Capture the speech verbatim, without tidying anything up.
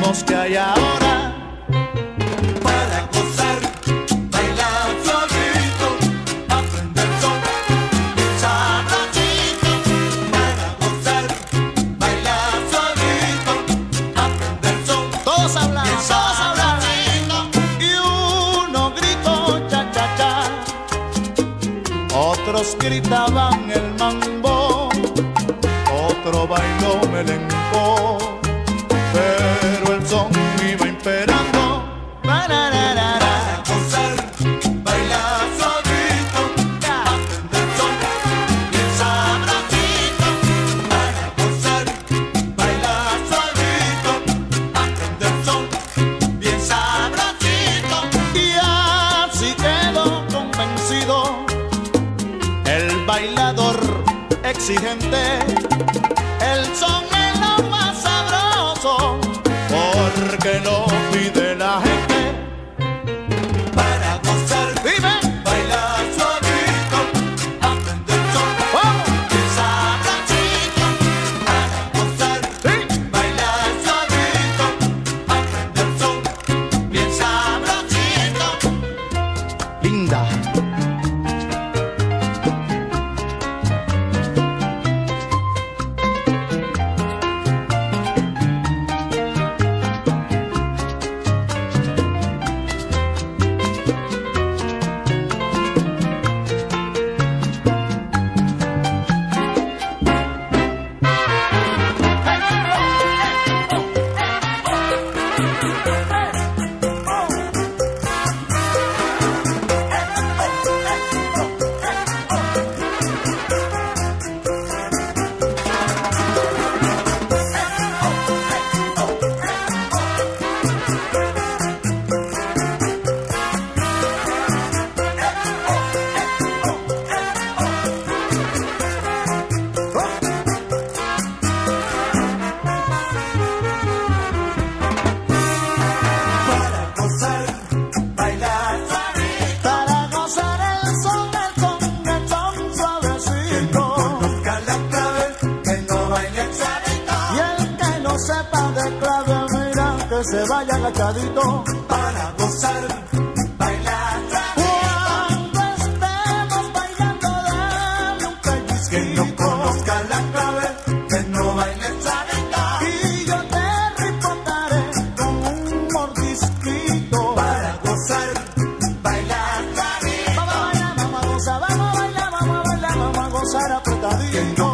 ritmos que hay ahora. Para gozar, bailar suavito, aprender son sabrosito. Para gozar, bailar suavito, aprender son. Todos hablan, todos hablan. Y uno gritó cha cha cha, otros gritaban el mambo, otro bailó melenco, pero el son iba imperando. Ba-ra-ra-ra-ra. Para gozar, bailar suavito, aprender son bien sabrosito. Para gozar, bailar suavito, aprender son bien sabrosito. Y así quedó convencido el bailador exigente. El son es lo más sabroso, porque lo pide la gente. Para gozar, Dime, bailar suavito, aprender son bien sabrosito. Para gozar, sí. bailar suavito, aprender son bien sabrosito. Linda. Para gozar, bailar suavito, Para gozar el son, el son, el son suavecito. conozca la clave, que no baile suavito. Y el que no sepa de clave, mira que se vaya agachadito. Para gozar, bailar suavito, Cuando estemos bailando, dale un que pellizquito. no conozca la clave, que no baile suavito. Y yo te ripotaré con un mordisquito. Para gozar, bailar suavito, Vamos a bailar, vamos a gozar, vamos a bailar, vamos a bailar, vamos a gozar que apretadito. no